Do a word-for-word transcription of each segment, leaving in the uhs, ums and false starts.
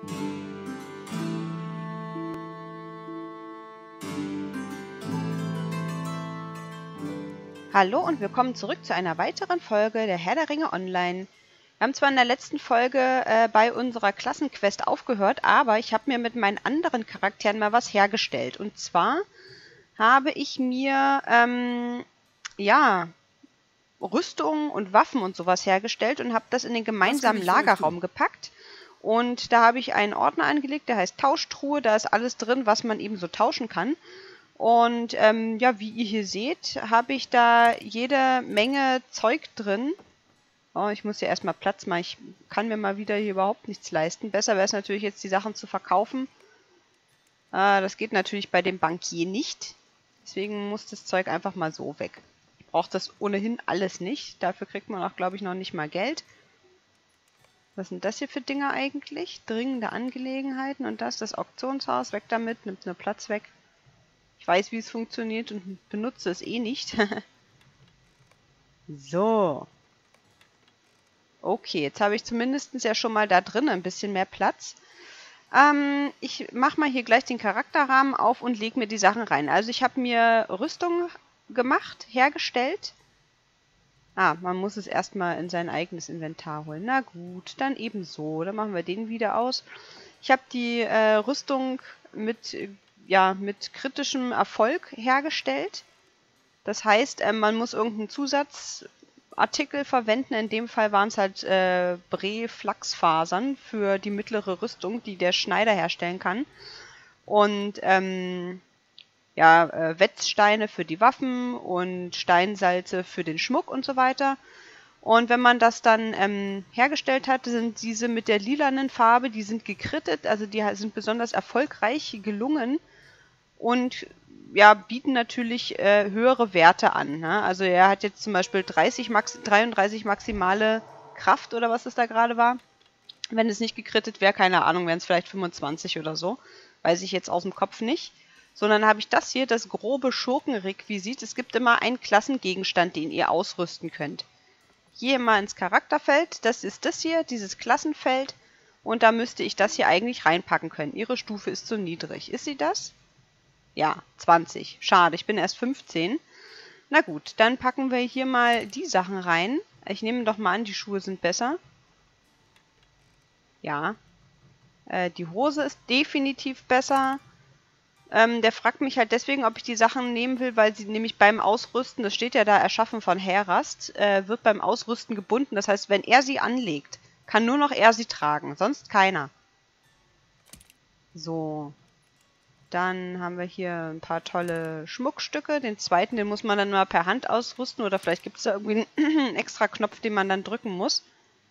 Hallo und willkommen zurück zu einer weiteren Folge der Herr der Ringe Online. Wir haben zwar in der letzten Folge äh, bei unserer Klassenquest aufgehört, aber ich habe mir mit meinen anderen Charakteren mal was hergestellt. Und zwar habe ich mir, ähm, ja, Rüstungen und Waffen und sowas hergestellt und habe das in den gemeinsamen Lagerraum gepackt. Und da habe ich einen Ordner angelegt, der heißt Tauschtruhe. Da ist alles drin, was man eben so tauschen kann. Und ähm, ja, wie ihr hier seht, habe ich da jede Menge Zeug drin. Oh, ich muss hier erstmal Platz machen. Ich kann mir mal wieder hier überhaupt nichts leisten. Besser wäre es natürlich jetzt, die Sachen zu verkaufen. Äh, das geht natürlich bei dem Bankier nicht. Deswegen muss das Zeug einfach mal so weg. Ich brauche das ohnehin alles nicht. Dafür kriegt man auch, glaube ich, noch nicht mal Geld. Was sind das hier für Dinge eigentlich? Dringende Angelegenheiten. Und das, das Auktionshaus. Weg damit, nimmt nur Platz weg. Ich weiß, wie es funktioniert und benutze es eh nicht. So. Okay, jetzt habe ich zumindest ja schon mal da drin ein bisschen mehr Platz. Ähm, ich mache mal hier gleich den Charakterrahmen auf und lege mir die Sachen rein. Also ich habe mir Rüstung gemacht, hergestellt. Ah, man muss es erstmal in sein eigenes Inventar holen. Na gut, dann eben so. Dann machen wir den wieder aus. Ich habe die äh, Rüstung mit... ja, mit kritischem Erfolg hergestellt. Das heißt, äh, man muss irgendeinen Zusatzartikel verwenden. In dem Fall waren es halt äh, Bre-Flachsfasern für die mittlere Rüstung, die der Schneider herstellen kann. Und ähm, ja, äh, Wetzsteine für die Waffen und Steinsalze für den Schmuck und so weiter. Und wenn man das dann ähm, hergestellt hat, sind diese mit der lilanen Farbe, die sind gekrittet, also die sind besonders erfolgreich gelungen. Und ja, bieten natürlich äh, höhere Werte an. Ne? Also er hat jetzt zum Beispiel dreißig Max dreiunddreißig maximale Kraft oder was es da gerade war. Wenn es nicht gekrittet wäre, keine Ahnung, wären es vielleicht fünfundzwanzig oder so. Weiß ich jetzt aus dem Kopf nicht. Sondern habe ich das hier, das grobe Schurkenrequisit. Es gibt immer einen Klassengegenstand, den ihr ausrüsten könnt. Hier mal ins Charakterfeld. Das ist das hier, dieses Klassenfeld. Und da müsste ich das hier eigentlich reinpacken können. Ihre Stufe ist zu niedrig. Ist sie das? Ja, zwanzig. Schade, ich bin erst fünfzehn. Na gut, dann packen wir hier mal die Sachen rein. Ich nehme doch mal an, die Schuhe sind besser. Ja. Äh, die Hose ist definitiv besser. Ähm, der fragt mich halt deswegen, ob ich die Sachen nehmen will, weil sie nämlich beim Ausrüsten, das steht ja da, erschaffen von Herast, äh, wird beim Ausrüsten gebunden. Das heißt, wenn er sie anlegt, kann nur noch er sie tragen, sonst keiner. So. Dann haben wir hier ein paar tolle Schmuckstücke. Den zweiten, den muss man dann mal per Hand ausrüsten. Oder vielleicht gibt es da irgendwie einen extra Knopf, den man dann drücken muss.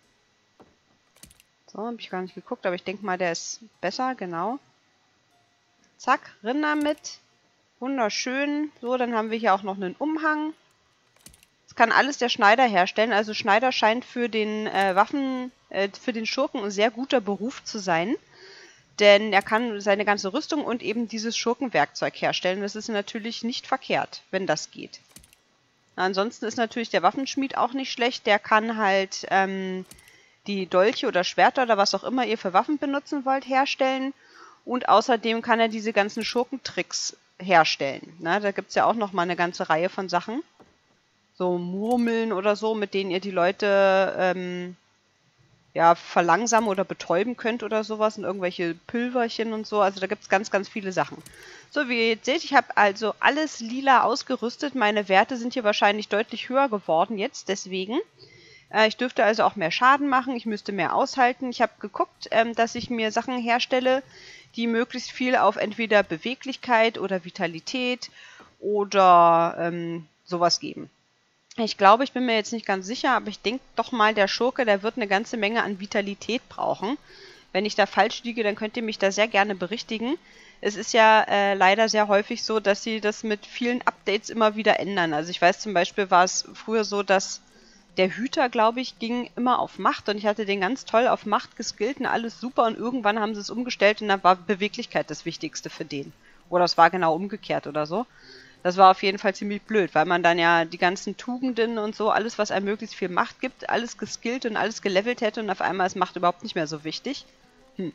So, habe ich gar nicht geguckt, aber ich denke mal, der ist besser, genau. Zack, Rinder mit. Wunderschön. So, dann haben wir hier auch noch einen Umhang. Das kann alles der Schneider herstellen. Also Schneider scheint für den äh, Waffen, äh, für den Schurken ein sehr guter Beruf zu sein. Denn er kann seine ganze Rüstung und eben dieses Schurkenwerkzeug herstellen. Das ist natürlich nicht verkehrt, wenn das geht. Ansonsten ist natürlich der Waffenschmied auch nicht schlecht. Der kann halt ähm, die Dolche oder Schwerter oder was auch immer ihr für Waffen benutzen wollt, herstellen. Und außerdem kann er diese ganzen Schurkentricks herstellen. Na, da gibt es ja auch noch mal eine ganze Reihe von Sachen. So Murmeln oder so, mit denen ihr die Leute... Ähm, ja, verlangsamen oder betäuben könnt oder sowas und irgendwelche Pülverchen und so. Also da gibt es ganz, ganz viele Sachen. So, wie ihr jetzt seht, ich habe also alles lila ausgerüstet. Meine Werte sind hier wahrscheinlich deutlich höher geworden jetzt, deswegen. Äh, ich dürfte also auch mehr Schaden machen, ich müsste mehr aushalten. Ich habe geguckt, ähm, dass ich mir Sachen herstelle, die möglichst viel auf entweder Beweglichkeit oder Vitalität oder ähm, sowas geben. Ich glaube, ich bin mir jetzt nicht ganz sicher, aber ich denke doch mal, der Schurke, der wird eine ganze Menge an Vitalität brauchen. Wenn ich da falsch liege, dann könnt ihr mich da sehr gerne berichtigen. Es ist ja äh, leider sehr häufig so, dass sie das mit vielen Updates immer wieder ändern. Also ich weiß zum Beispiel, war es früher so, dass der Hüter, glaube ich, ging immer auf Macht und ich hatte den ganz toll auf Macht geskillt und alles super und irgendwann haben sie es umgestellt und dann war Beweglichkeit das Wichtigste für den. Oder es war genau umgekehrt oder so. Das war auf jeden Fall ziemlich blöd, weil man dann ja die ganzen Tugenden und so, alles, was einem möglichst viel Macht gibt, alles geskillt und alles gelevelt hätte und auf einmal ist Macht überhaupt nicht mehr so wichtig. Hm.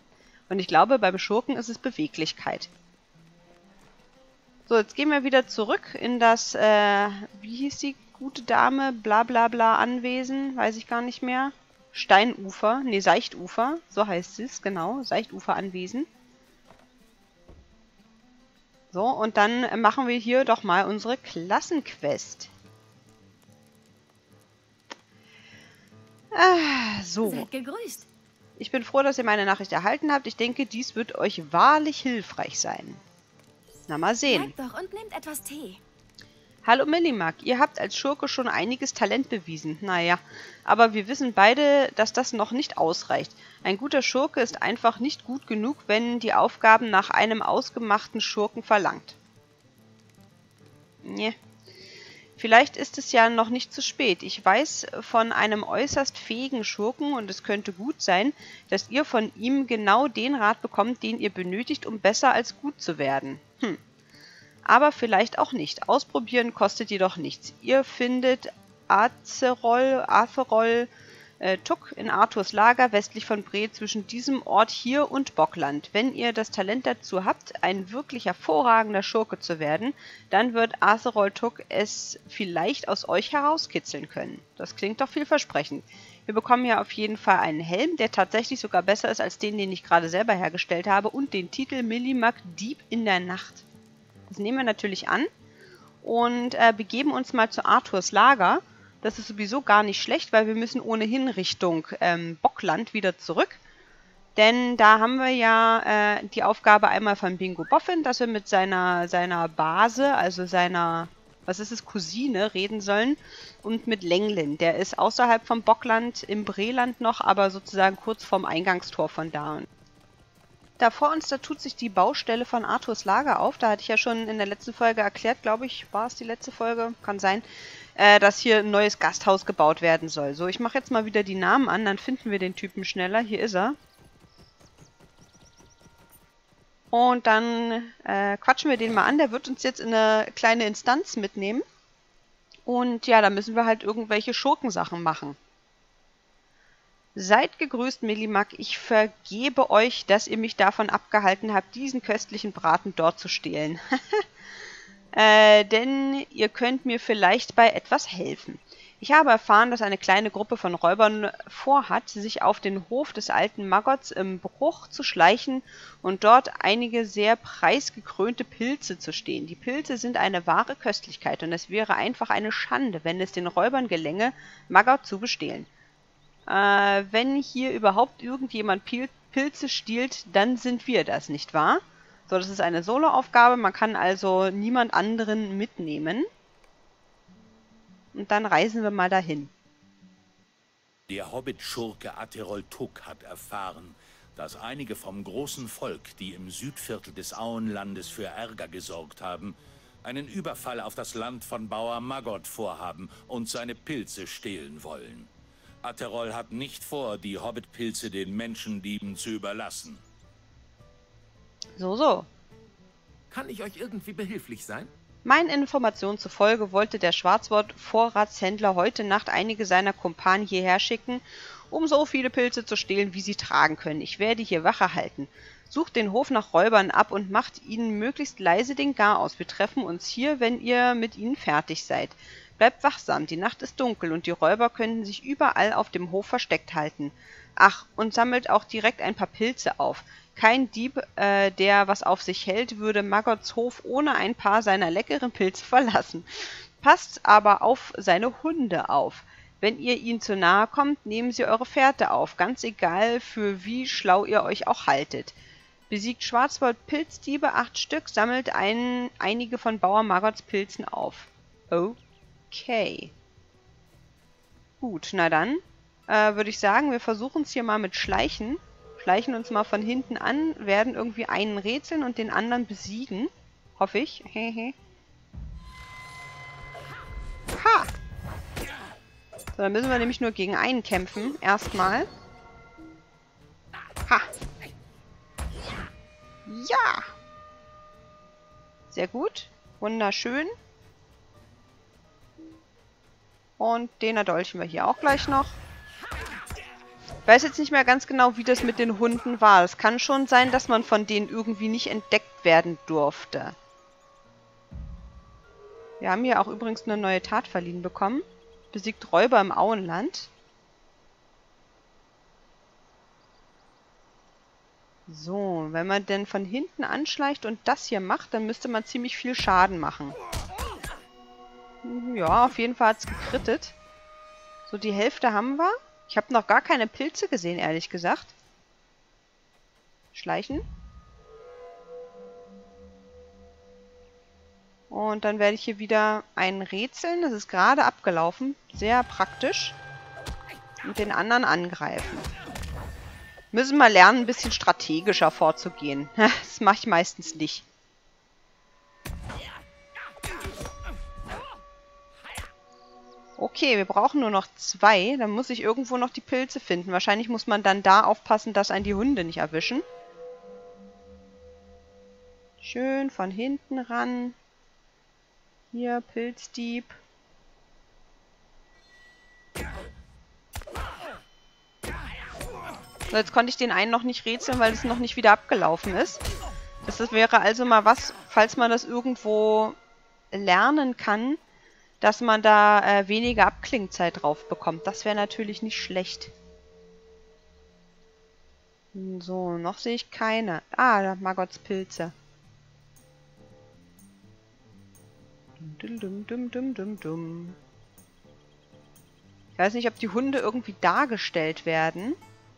Und ich glaube, beim Schurken ist es Beweglichkeit. So, jetzt gehen wir wieder zurück in das, äh, wie hieß die gute Dame? Bla bla bla Anwesen, weiß ich gar nicht mehr. Steinufer, nee, Seichtufer, so heißt es, genau, Seichtufer Anwesen. So, und dann machen wir hier doch mal unsere Klassenquest. Ah, so. Seid gegrüßt. Ich bin froh, dass ihr meine Nachricht erhalten habt. Ich denke, dies wird euch wahrlich hilfreich sein. Na, mal sehen. Bleibt doch und nehmt etwas Tee. Hallo Millimak, ihr habt als Schurke schon einiges Talent bewiesen. Naja, aber wir wissen beide, dass das noch nicht ausreicht. Ein guter Schurke ist einfach nicht gut genug, wenn die Aufgaben nach einem ausgemachten Schurken verlangt. Nee. Vielleicht ist es ja noch nicht zu spät. Ich weiß von einem äußerst fähigen Schurken und es könnte gut sein, dass ihr von ihm genau den Rat bekommt, den ihr benötigt, um besser als gut zu werden. Hm. Aber vielleicht auch nicht. Ausprobieren kostet jedoch nichts. Ihr findet Acerol, Acerol äh, Tuck in Arthurs Lager westlich von Bre zwischen diesem Ort hier und Bockland. Wenn ihr das Talent dazu habt, ein wirklich hervorragender Schurke zu werden, dann wird Acerol Tuck es vielleicht aus euch herauskitzeln können. Das klingt doch vielversprechend. Wir bekommen ja auf jeden Fall einen Helm, der tatsächlich sogar besser ist als den, den ich gerade selber hergestellt habe, und den Titel Millimak Dieb in der Nacht. Das nehmen wir natürlich an und äh, begeben uns mal zu Arthurs Lager. Das ist sowieso gar nicht schlecht, weil wir müssen ohnehin Richtung ähm, Bockland wieder zurück. Denn da haben wir ja äh, die Aufgabe einmal von Bingo Boffin, dass wir mit seiner, seiner Base, also seiner, was ist es, Cousine, reden sollen. Und mit Lenglin. Der ist außerhalb vom Bockland, im Breland noch, aber sozusagen kurz vorm Eingangstor von da. Da vor uns, da tut sich die Baustelle von Arthurs Lager auf. Da hatte ich ja schon in der letzten Folge erklärt, glaube ich, war es die letzte Folge, kann sein, äh, dass hier ein neues Gasthaus gebaut werden soll. So, ich mache jetzt mal wieder die Namen an, dann finden wir den Typen schneller. Hier ist er. Und dann äh, quatschen wir den mal an. Der wird uns jetzt in eine kleine Instanz mitnehmen. Und ja, da müssen wir halt irgendwelche Schurkensachen machen. Seid gegrüßt, Millimak. Ich vergebe euch, dass ihr mich davon abgehalten habt, diesen köstlichen Braten dort zu stehlen. äh, denn ihr könnt mir vielleicht bei etwas helfen. Ich habe erfahren, dass eine kleine Gruppe von Räubern vorhat, sich auf den Hof des alten Maggots im Bruch zu schleichen und dort einige sehr preisgekrönte Pilze zu stehlen. Die Pilze sind eine wahre Köstlichkeit und es wäre einfach eine Schande, wenn es den Räubern gelänge, Maggot zu bestehlen. Äh, wenn hier überhaupt irgendjemand Pil Pilze stiehlt, dann sind wir das, nicht wahr? So, das ist eine Solo-Aufgabe, man kann also niemand anderen mitnehmen. Und dann reisen wir mal dahin. Der Hobbit-Schurke Acerol Tuck hat erfahren, dass einige vom großen Volk, die im Südviertel des Auenlandes für Ärger gesorgt haben, einen Überfall auf das Land von Bauer Maggot vorhaben und seine Pilze stehlen wollen. Acerol hat nicht vor, die Hobbit-Pilze den Menschendieben zu überlassen. So, so. Kann ich euch irgendwie behilflich sein? Meinen Informationen zufolge wollte der Schwarzwort-Vorratshändler heute Nacht einige seiner Kumpanen hierher schicken, um so viele Pilze zu stehlen, wie sie tragen können. Ich werde hier Wache halten. Sucht den Hof nach Räubern ab und macht ihnen möglichst leise den Gar aus. Wir treffen uns hier, wenn ihr mit ihnen fertig seid. Bleibt wachsam, die Nacht ist dunkel und die Räuber können sich überall auf dem Hof versteckt halten. Ach, und sammelt auch direkt ein paar Pilze auf. Kein Dieb, äh, der was auf sich hält, würde Maggots Hof ohne ein paar seiner leckeren Pilze verlassen. Passt aber auf seine Hunde auf. Wenn ihr ihnen zu nahe kommt, nehmen sie eure Fährte auf, ganz egal, für wie schlau ihr euch auch haltet. Besiegt Schwarzwald-Pilzdiebe acht Stück, sammelt ein, einige von Bauer Maggots Pilzen auf. Okay. Gut, na dann äh, würde ich sagen, wir versuchen es hier mal mit Schleichen. Schleichen uns mal von hinten an, werden irgendwie einen rätseln und den anderen besiegen. Hoffe ich. Hehe. Ha! So, dann müssen wir nämlich nur gegen einen kämpfen. Erstmal. Ha! Ja! Sehr gut. Wunderschön. Und den erdolchen wir hier auch gleich noch. weiß jetzt nicht mehr ganz genau, wie das mit den Hunden war. Es kann schon sein, dass man von denen irgendwie nicht entdeckt werden durfte. Wir haben hier auch übrigens eine neue Tat verliehen bekommen. Besiegt Räuber im Auenland. So, wenn man denn von hinten anschleicht und das hier macht, dann müsste man ziemlich viel Schaden machen. Ja, auf jeden Fall hat es gekrittet. So, die Hälfte haben wir. Ich habe noch gar keine Pilze gesehen, ehrlich gesagt. Schleichen. Und dann werde ich hier wieder einen rätseln. Das ist gerade abgelaufen. Sehr praktisch. Und den anderen angreifen. Müssen wir lernen, ein bisschen strategischer vorzugehen. Das mache ich meistens nicht. Okay, wir brauchen nur noch zwei. Dann muss ich irgendwo noch die Pilze finden. Wahrscheinlich muss man dann da aufpassen, dass einen die Hunde nicht erwischen. Schön von hinten ran. Hier, Pilzdieb. So, jetzt konnte ich den einen noch nicht rätseln, weil es noch nicht wieder abgelaufen ist. Das wäre also mal was, falls man das irgendwo lernen kann, dass man da äh, weniger Abklingzeit drauf bekommt. Das wäre natürlich nicht schlecht. So, noch sehe ich keine. Ah, da Maggots Pilze. Dum, dum, dum, dum, dum, dum. Ich weiß nicht, ob die Hunde irgendwie dargestellt werden.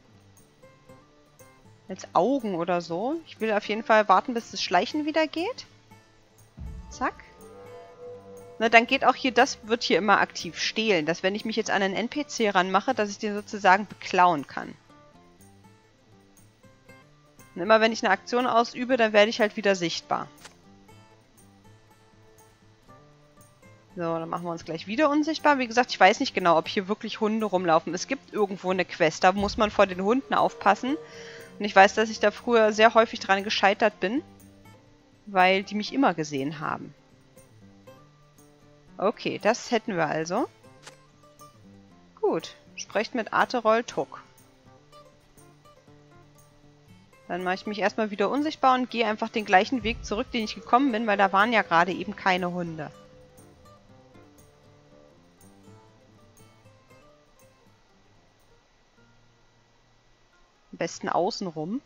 Als Augen oder so. Ich will auf jeden Fall warten, bis das Schleichen wieder geht. Zack. Na, dann geht auch hier, das wird hier immer aktiv. Stehlen. Dass, wenn ich mich jetzt an einen N P C ranmache, dass ich den sozusagen beklauen kann. Und immer wenn ich eine Aktion ausübe, dann werde ich halt wieder sichtbar. So, dann machen wir uns gleich wieder unsichtbar. Wie gesagt, ich weiß nicht genau, ob hier wirklich Hunde rumlaufen. Es gibt irgendwo eine Quest, da muss man vor den Hunden aufpassen. Und ich weiß, dass ich da früher sehr häufig dran gescheitert bin, weil die mich immer gesehen haben. Okay, das hätten wir also. Gut, sprecht mit Aterol Tuck. Dann mache ich mich erstmal wieder unsichtbar und gehe einfach den gleichen Weg zurück, den ich gekommen bin, weil da waren ja gerade eben keine Hunde. Am besten außenrum.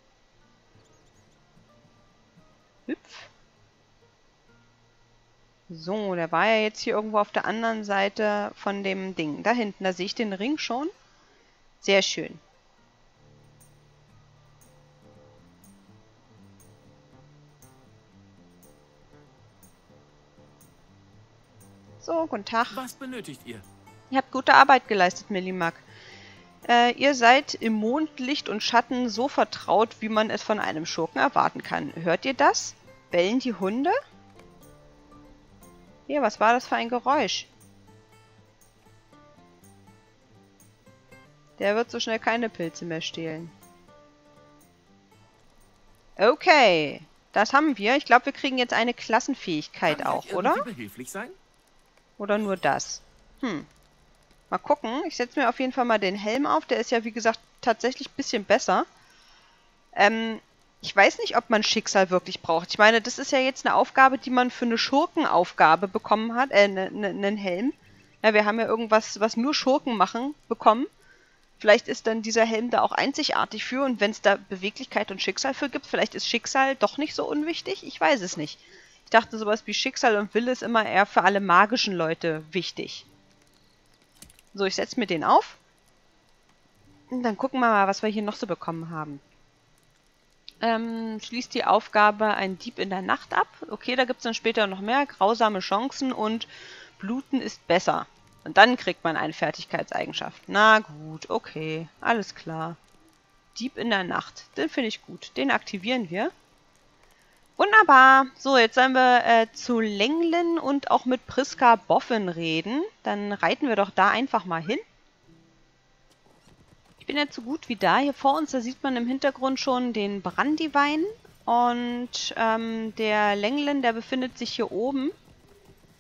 Hüpf. So, der war ja jetzt hier irgendwo auf der anderen Seite von dem Ding. Da hinten, da sehe ich den Ring schon. Sehr schön. So, guten Tag. Was benötigt ihr? Ihr habt gute Arbeit geleistet, Millimak. Äh, ihr seid im Mondlicht und Schatten so vertraut, wie man es von einem Schurken erwarten kann. Hört ihr das? Bellen die Hunde? Hier, was war das für ein Geräusch? Der wird so schnell keine Pilze mehr stehlen. Okay, das haben wir. Ich glaube, wir kriegen jetzt eine Klassenfähigkeit Kann auch, ich oder? irgendwie behilflich sein? Oder nur das? Hm. Mal gucken. Ich setze mir auf jeden Fall mal den Helm auf. Der ist ja, wie gesagt, tatsächlich ein bisschen besser. Ähm, ich weiß nicht, ob man Schicksal wirklich braucht. Ich meine, das ist ja jetzt eine Aufgabe, die man für eine Schurkenaufgabe bekommen hat. Äh, ne, ne, einen Helm. Ja, wir haben ja irgendwas, was nur Schurken machen, bekommen. Vielleicht ist dann dieser Helm da auch einzigartig für. Und wenn es da Beweglichkeit und Schicksal für gibt, vielleicht ist Schicksal doch nicht so unwichtig. Ich weiß es nicht. Ich dachte, sowas wie Schicksal und Wille ist immer eher für alle magischen Leute wichtig. So, ich setze mir den auf. Und dann gucken wir mal, was wir hier noch so bekommen haben. Ähm, schließt die Aufgabe ein Dieb in der Nacht ab. Okay, da gibt es dann später noch mehr. Grausame Chancen und Bluten ist besser. Und dann kriegt man eine Fertigkeitseigenschaft. Na gut, okay, alles klar. Dieb in der Nacht, den finde ich gut. Den aktivieren wir. Wunderbar. So, jetzt sollen wir äh, zu Lenglin und auch mit Priska Boffin reden. Dann reiten wir doch da einfach mal hin. Ich bin jetzt so gut wie da. Hier vor uns, da sieht man im Hintergrund schon den Brandywein. Und ähm, der Lenglin, der befindet sich hier oben.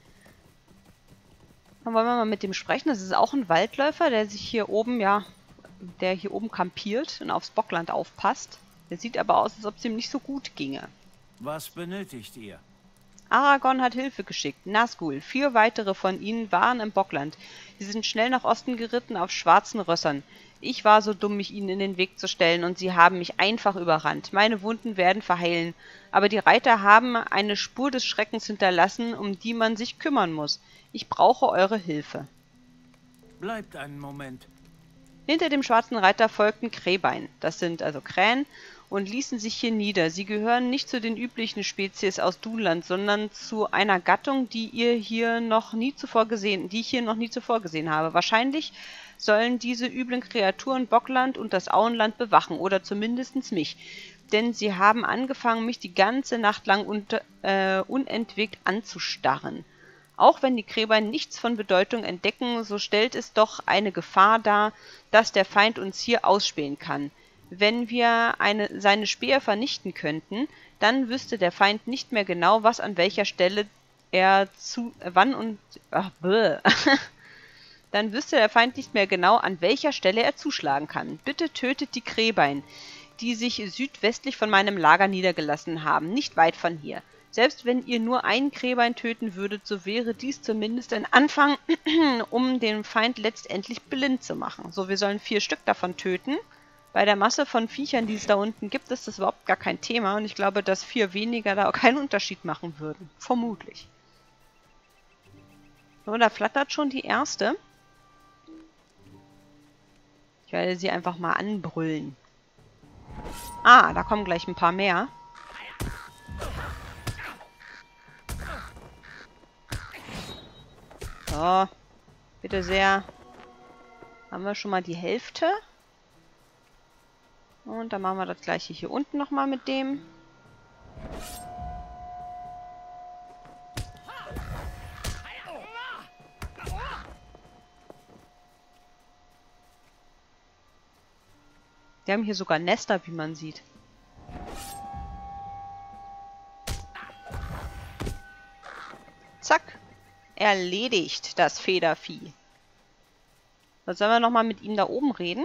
Dann wollen wir mal mit dem sprechen. Das ist auch ein Waldläufer, der sich hier oben, ja, der hier oben kampiert und aufs Bockland aufpasst. Der sieht aber aus, als ob es ihm nicht so gut ginge. Was benötigt ihr? Aragorn hat Hilfe geschickt. Nazgul, vier weitere von ihnen waren im Bockland. Sie sind schnell nach Osten geritten auf schwarzen Rössern. Ich war so dumm, mich ihnen in den Weg zu stellen, und sie haben mich einfach überrannt. Meine Wunden werden verheilen, aber die Reiter haben eine Spur des Schreckens hinterlassen, um die man sich kümmern muss. Ich brauche eure Hilfe. Bleibt einen Moment. Hinter dem schwarzen Reiter folgten Krähbein, das sind also Krähen, und ließen sich hier nieder. Sie gehören nicht zu den üblichen Spezies aus Dunland, sondern zu einer Gattung, die ihr hier noch nie zuvor gesehen, die ich hier noch nie zuvor gesehen habe. Wahrscheinlich sollen diese üblen Kreaturen Bockland und das Auenland bewachen, oder zumindest mich. Denn sie haben angefangen, mich die ganze Nacht lang unter, äh, unentwegt anzustarren. Auch wenn die Krähbein nichts von Bedeutung entdecken, so stellt es doch eine Gefahr dar, dass der Feind uns hier ausspähen kann. Wenn wir eine, seine Speer vernichten könnten, dann wüsste der Feind nicht mehr genau, was an welcher Stelle er zu... Äh, wann und... Ach, bäh. Dann wüsste der Feind nicht mehr genau, an welcher Stelle er zuschlagen kann. Bitte tötet die Krähbein, die sich südwestlich von meinem Lager niedergelassen haben, nicht weit von hier. Selbst wenn ihr nur ein Krähbein töten würdet, so wäre dies zumindest ein Anfang, um den Feind letztendlich blind zu machen. So, wir sollen vier Stück davon töten. Bei der Masse von Viechern, die es da unten gibt, ist das überhaupt gar kein Thema. Und ich glaube, dass vier weniger da auch keinen Unterschied machen würden. Vermutlich. So, da flattert schon die erste. Ich werde sie einfach mal anbrüllen. Ah, da kommen gleich ein paar mehr. So, bitte sehr. Haben wir schon mal die Hälfte. Und dann machen wir das gleiche hier unten nochmal mit dem. Die haben hier sogar Nester, wie man sieht. Zack. Erledigt, das Federvieh. Jetzt sollen wir nochmal mit ihm da oben reden.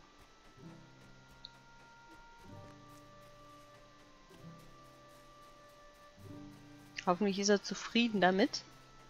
Hoffentlich ist er zufrieden damit.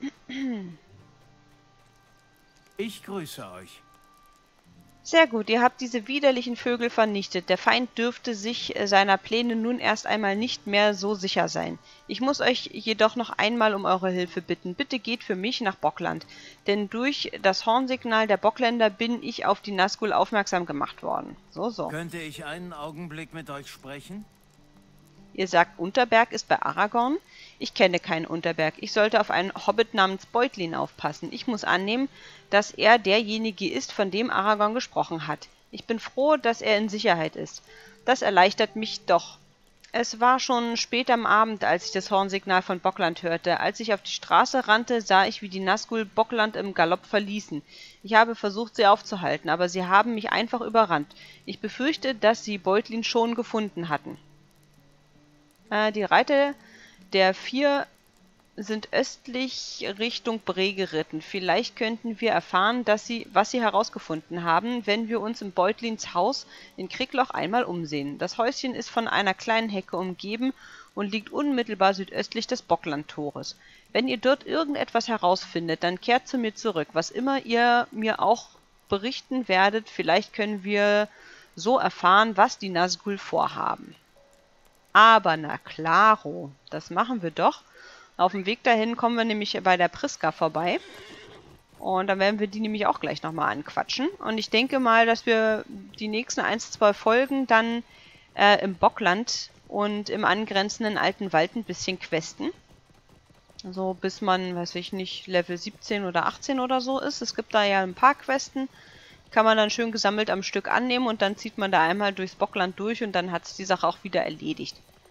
Ich grüße euch. Sehr gut, ihr habt diese widerlichen Vögel vernichtet. Der Feind dürfte sich seiner Pläne nun erst einmal nicht mehr so sicher sein. Ich muss euch jedoch noch einmal um eure Hilfe bitten. Bitte geht für mich nach Bockland, denn durch das Hornsignal der Bockländer bin ich auf die Nazgul aufmerksam gemacht worden. So, so. Könnte ich einen Augenblick mit euch sprechen? Ihr sagt, Unterberg ist bei Aragorn? Ich kenne keinen Unterberg. Ich sollte auf einen Hobbit namens Beutlin aufpassen. Ich muss annehmen, dass er derjenige ist, von dem Aragorn gesprochen hat. Ich bin froh, dass er in Sicherheit ist. Das erleichtert mich doch. Es war schon spät am Abend, als ich das Hornsignal von Bockland hörte. Als ich auf die Straße rannte, sah ich, wie die Nazgul Bockland im Galopp verließen. Ich habe versucht, sie aufzuhalten, aber sie haben mich einfach überrannt. Ich befürchte, dass sie Beutlin schon gefunden hatten. Äh, die Reiter der vier sind östlich Richtung Bree geritten. Vielleicht könnten wir erfahren, dass sie, was sie herausgefunden haben, wenn wir uns in Beutlins Haus in Kriegloch einmal umsehen. Das Häuschen ist von einer kleinen Hecke umgeben und liegt unmittelbar südöstlich des Bocklandtores. Wenn ihr dort irgendetwas herausfindet, dann kehrt zu mir zurück. Was immer ihr mir auch berichten werdet, vielleicht können wir so erfahren, was die Nazgul vorhaben. Aber na klaro, das machen wir doch. Auf dem Weg dahin kommen wir nämlich bei der Priska vorbei. Und dann werden wir die nämlich auch gleich nochmal anquatschen. Und ich denke mal, dass wir die nächsten ein, zwei Folgen dann äh, im Bockland und im angrenzenden alten Wald ein bisschen questen. So bis man, weiß ich nicht, Level siebzehn oder achtzehn oder so ist. Es gibt da ja ein paar Questen. Kann man dann schön gesammelt am Stück annehmen und dann zieht man da einmal durchs Bockland durch und dann hat es die Sache auch wieder erledigt.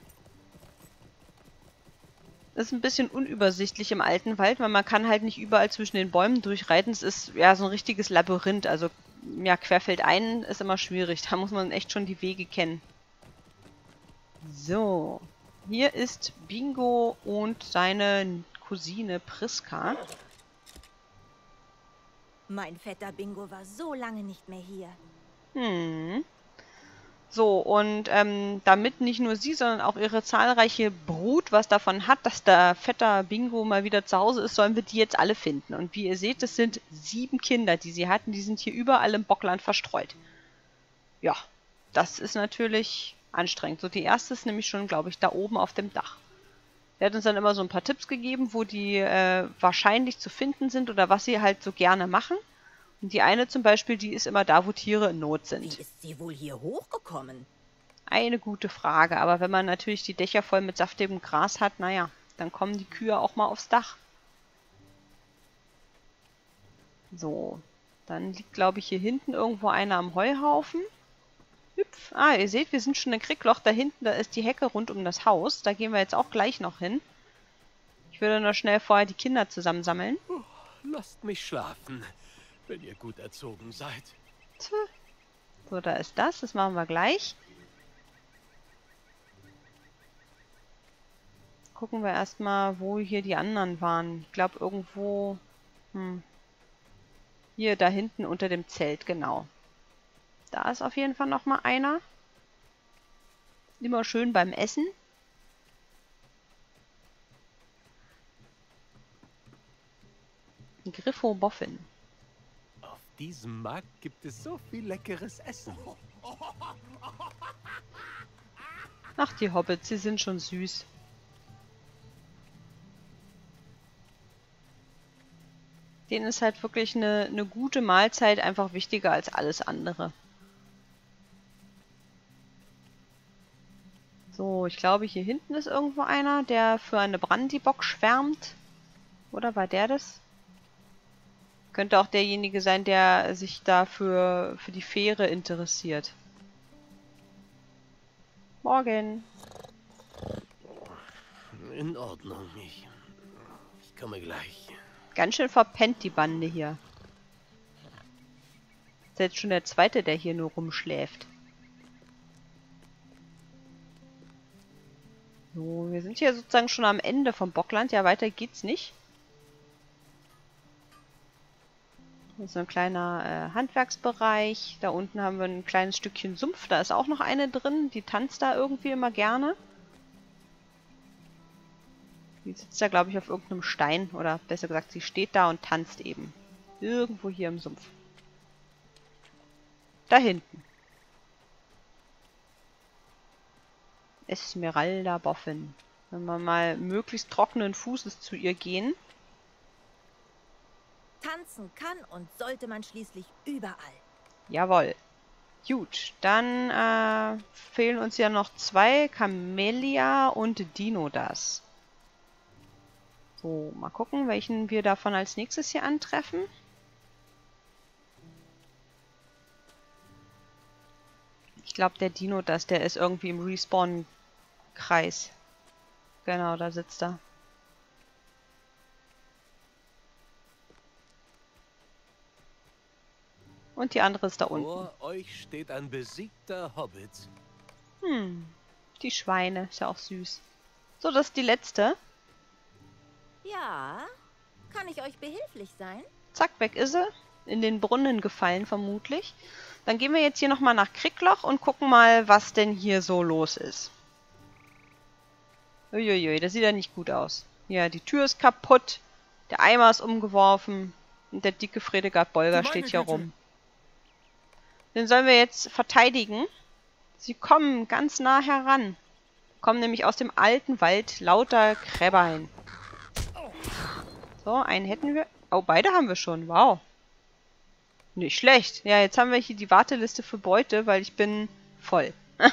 Das ist ein bisschen unübersichtlich im alten Wald, weil man kann halt nicht überall zwischen den Bäumen durchreiten. Es ist ja so ein richtiges Labyrinth, also ja, querfeldein ist immer schwierig. Da muss man echt schon die Wege kennen. So, hier ist Bingo und seine Cousine Priska. Mein fetter Bingo war so lange nicht mehr hier. Hm. So, und ähm, damit nicht nur sie, sondern auch ihre zahlreiche Brut was davon hat, dass der Vetter Bingo mal wieder zu Hause ist, sollen wir die jetzt alle finden. Und wie ihr seht, das sind sieben Kinder, die sie hatten. Die sind hier überall im Bockland verstreut. Ja, das ist natürlich anstrengend. So, die erste ist nämlich schon, glaube ich, da oben auf dem Dach. Der hat uns dann immer so ein paar Tipps gegeben, wo die äh, wahrscheinlich zu finden sind oder was sie halt so gerne machen. Und die eine zum Beispiel, die ist immer da, wo Tiere in Not sind. Wie ist sie wohl hier hochgekommen? Eine gute Frage, aber wenn man natürlich die Dächer voll mit saftigem Gras hat, naja, dann kommen die Kühe auch mal aufs Dach. So, dann liegt, glaube ich, hier hinten irgendwo einer am Heuhaufen. Hüpf. Ah, ihr seht, wir sind schon im Kriegloch. Da hinten, da ist die Hecke rund um das Haus. Da gehen wir jetzt auch gleich noch hin. Ich würde nur schnell vorher die Kinder zusammensammeln. Oh, lasst mich schlafen, wenn ihr gut erzogen seid. So, da ist das. Das machen wir gleich. Gucken wir erstmal, wo hier die anderen waren. Ich glaube, irgendwo... Hm, hier, da hinten unter dem Zelt, genau. Da ist auf jeden Fall noch mal einer. Immer schön beim Essen. Griffo Boffin. Auf diesem Markt gibt es so viel leckeres Essen. Ach, die Hobbits, sie sind schon süß. Denen ist halt wirklich eine, eine gute Mahlzeit einfach wichtiger als alles andere. So, ich glaube, hier hinten ist irgendwo einer, der für eine Brandybock schwärmt. Oder war der das? Könnte auch derjenige sein, der sich dafür für die Fähre interessiert. Morgen. In Ordnung, ich, ich komme gleich. Ganz schön verpennt die Bande hier. Ist jetzt schon der zweite, der hier nur rumschläft. So, wir sind hier sozusagen schon am Ende vom Bockland. Ja, weiter geht's nicht. Hier ist so ein kleiner äh, Handwerksbereich. Da unten haben wir ein kleines Stückchen Sumpf. Da ist auch noch eine drin. Die tanzt da irgendwie immer gerne. Die sitzt da, glaube ich, auf irgendeinem Stein. Oder besser gesagt, sie steht da und tanzt eben. Irgendwo hier im Sumpf. Da hinten. Esmeralda Boffin. Wenn wir mal möglichst trockenen Fußes zu ihr gehen. Tanzen kann und sollte man schließlich überall. Jawohl. Gut, dann äh, fehlen uns ja noch zwei. Camellia und Dino das. So, mal gucken, welchen wir davon als nächstes hier antreffen. Ich glaube, der Dino das, der ist irgendwie im Respawn-Kreis. Genau, da sitzt er. Und die andere ist da unten. Vor euch steht ein besiegter Hobbit. Hm, die Schweine, ist ja auch süß. So, das ist die letzte. Ja, kann ich euch behilflich sein? Zack, weg ist sie. In den Brunnen gefallen, vermutlich. Dann gehen wir jetzt hier nochmal nach Kriegloch und gucken mal, was denn hier so los ist. Uiuiui, das sieht ja nicht gut aus. Ja, die Tür ist kaputt. Der Eimer ist umgeworfen. Und der dicke Fredegard Bolger steht hier rum. Den sollen wir jetzt verteidigen. Sie kommen ganz nah heran. Kommen nämlich aus dem alten Wald lauter Kräberhain. So, einen hätten wir. Oh, beide haben wir schon. Wow. Nicht schlecht. Ja, jetzt haben wir hier die Warteliste für Beute, weil ich bin voll.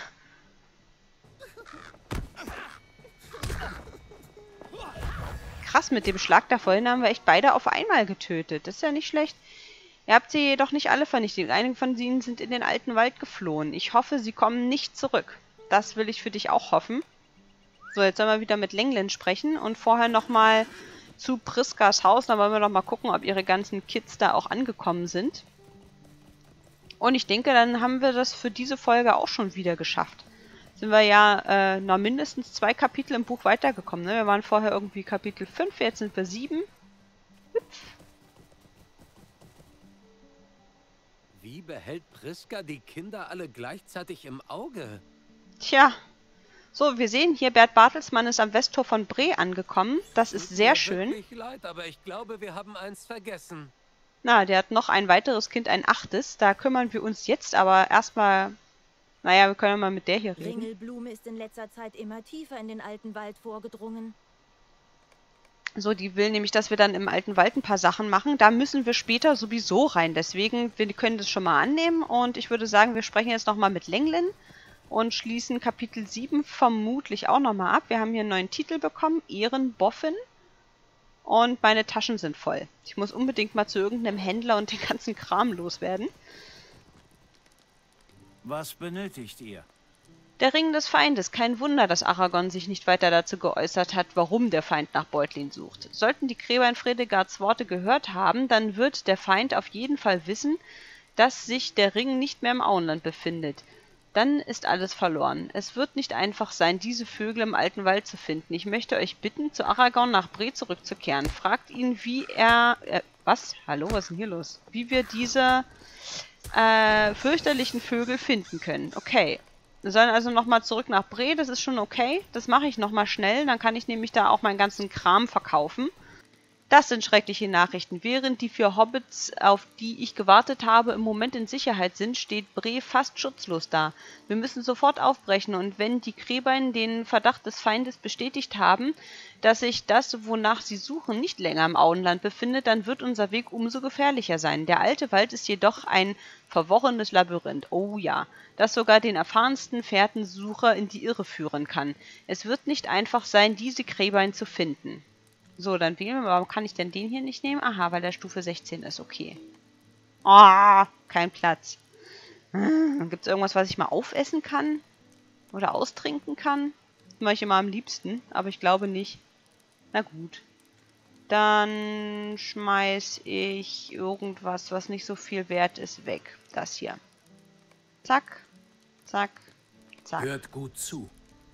Krass, mit dem Schlag da vorhin haben wir echt beide auf einmal getötet. Das ist ja nicht schlecht. Ihr habt sie jedoch nicht alle vernichtet. Einige von ihnen sind in den alten Wald geflohen. Ich hoffe, sie kommen nicht zurück. Das will ich für dich auch hoffen. So, jetzt sollen wir wieder mit Lenglin sprechen und vorher nochmal zu Priskas Haus. Dann wollen wir noch mal gucken, ob ihre ganzen Kids da auch angekommen sind. Und ich denke, dann haben wir das für diese Folge auch schon wieder geschafft. Sind wir ja äh, noch mindestens zwei Kapitel im Buch weitergekommen. Ne? Wir waren vorher irgendwie Kapitel fünf, jetzt sind wir sieben. Hüpf. Wie behält Priska die Kinder alle gleichzeitig im Auge? Tja. So, wir sehen hier, Bert Bartelsmann ist am Westtor von Bre angekommen. Das ist Tut sehr mir schön. wirklich leid, aber ich glaube, wir haben eins vergessen. Na, der hat noch ein weiteres Kind, ein achtes. Da kümmern wir uns jetzt aber erstmal... Naja, wir können ja mal mit der hier reden. Ringelblume ist in letzter Zeit immer tiefer in den alten Wald vorgedrungen. So, die will nämlich, dass wir dann im alten Wald ein paar Sachen machen. Da müssen wir später sowieso rein. Deswegen, wir können das schon mal annehmen. Und ich würde sagen, wir sprechen jetzt nochmal mit Lenglin und schließen Kapitel sieben vermutlich auch nochmal ab. Wir haben hier einen neuen Titel bekommen, Ehrenboffin. Und meine Taschen sind voll. Ich muss unbedingt mal zu irgendeinem Händler und den ganzen Kram loswerden. Was benötigt ihr? Der Ring des Feindes. Kein Wunder, dass Aragorn sich nicht weiter dazu geäußert hat, warum der Feind nach Beutlin sucht. Sollten die Gräber in Fredegards Worte gehört haben, dann wird der Feind auf jeden Fall wissen, dass sich der Ring nicht mehr im Auenland befindet. Dann ist alles verloren. Es wird nicht einfach sein, diese Vögel im alten Wald zu finden. Ich möchte euch bitten, zu Aragorn nach Bre zurückzukehren. Fragt ihn, wie er... Äh, was? Hallo, was ist denn hier los? Wie wir diese äh, fürchterlichen Vögel finden können. Okay. Wir sollen also nochmal zurück nach Bre. Das ist schon okay. Das mache ich nochmal schnell. Dann kann ich nämlich da auch meinen ganzen Kram verkaufen. Das sind schreckliche Nachrichten. Während die vier Hobbits, auf die ich gewartet habe, im Moment in Sicherheit sind, steht Bre fast schutzlos da. Wir müssen sofort aufbrechen und wenn die Gräbein den Verdacht des Feindes bestätigt haben, dass sich das, wonach sie suchen, nicht länger im Auenland befindet, dann wird unser Weg umso gefährlicher sein. Der alte Wald ist jedoch ein verworrenes Labyrinth. Oh ja, das sogar den erfahrensten Fährtensucher in die Irre führen kann. Es wird nicht einfach sein, diese Gräbein zu finden. So, dann wählen wir. Warum kann ich denn den hier nicht nehmen? Aha, weil der Stufe sechzehn ist. Okay. Ah, kein Platz. Hm, gibt es irgendwas, was ich mal aufessen kann? Oder austrinken kann? Das mache ich immer am liebsten, aber ich glaube nicht. Na gut. Dann schmeiß ich irgendwas, was nicht so viel wert ist, weg. Das hier. Zack. Zack. Zack. Hört gut zu.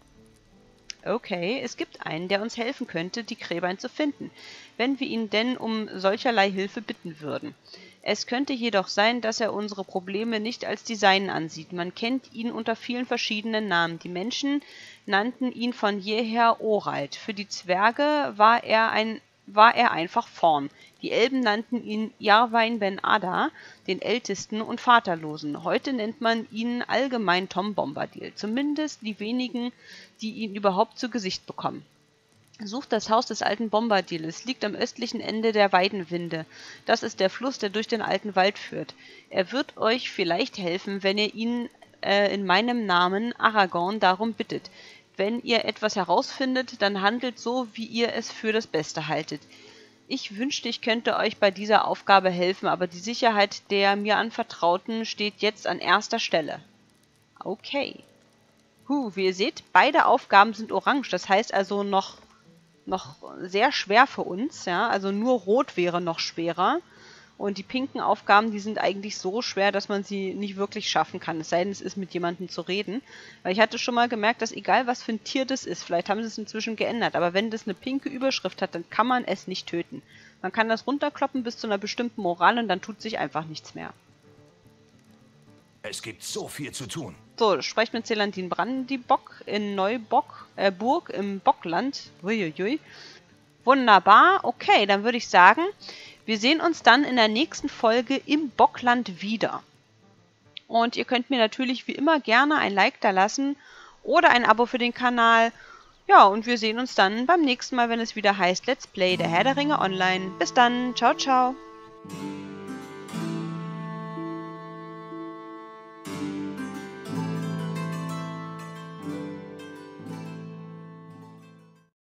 Okay, es gibt einen, der uns helfen könnte, die Gräbein zu finden, wenn wir ihn denn um solcherlei Hilfe bitten würden. Es könnte jedoch sein, dass er unsere Probleme nicht als die seinen ansieht. Man kennt ihn unter vielen verschiedenen Namen. Die Menschen nannten ihn von jeher Orald. Für die Zwerge war er ein war er einfach Vorn. Die Elben nannten ihn Jarwein ben Ada, den Ältesten und Vaterlosen. Heute nennt man ihn allgemein Tom Bombadil, zumindest die wenigen, die ihn überhaupt zu Gesicht bekommen. Sucht das Haus des alten Bombadil. Es liegt am östlichen Ende der Weidenwinde. Das ist der Fluss, der durch den alten Wald führt. Er wird euch vielleicht helfen, wenn ihr ihn äh, in meinem Namen Aragorn darum bittet. Wenn ihr etwas herausfindet, dann handelt so, wie ihr es für das Beste haltet. Ich wünschte, ich könnte euch bei dieser Aufgabe helfen, aber die Sicherheit der mir Anvertrauten steht jetzt an erster Stelle. Okay. Huh, wie ihr seht, beide Aufgaben sind orange. Das heißt also noch, noch sehr schwer für uns. Ja? Also nur rot wäre noch schwerer. Und die pinken Aufgaben, die sind eigentlich so schwer, dass man sie nicht wirklich schaffen kann. Es sei denn, es ist mit jemandem zu reden. Weil ich hatte schon mal gemerkt, dass egal was für ein Tier das ist, vielleicht haben sie es inzwischen geändert, aber wenn das eine pinke Überschrift hat, dann kann man es nicht töten. Man kann das runterkloppen bis zu einer bestimmten Moral und dann tut sich einfach nichts mehr. Es gibt so viel zu tun. So, sprecht mit Celandin Brandibock in Neubock, äh, Burg im Bockland. Uiuiui. Wunderbar. Okay, dann würde ich sagen, wir sehen uns dann in der nächsten Folge im Bockland wieder. Und ihr könnt mir natürlich wie immer gerne ein Like da lassen oder ein Abo für den Kanal. Ja, und wir sehen uns dann beim nächsten Mal, wenn es wieder heißt Let's Play der Herr der Ringe online. Bis dann. Ciao, ciao.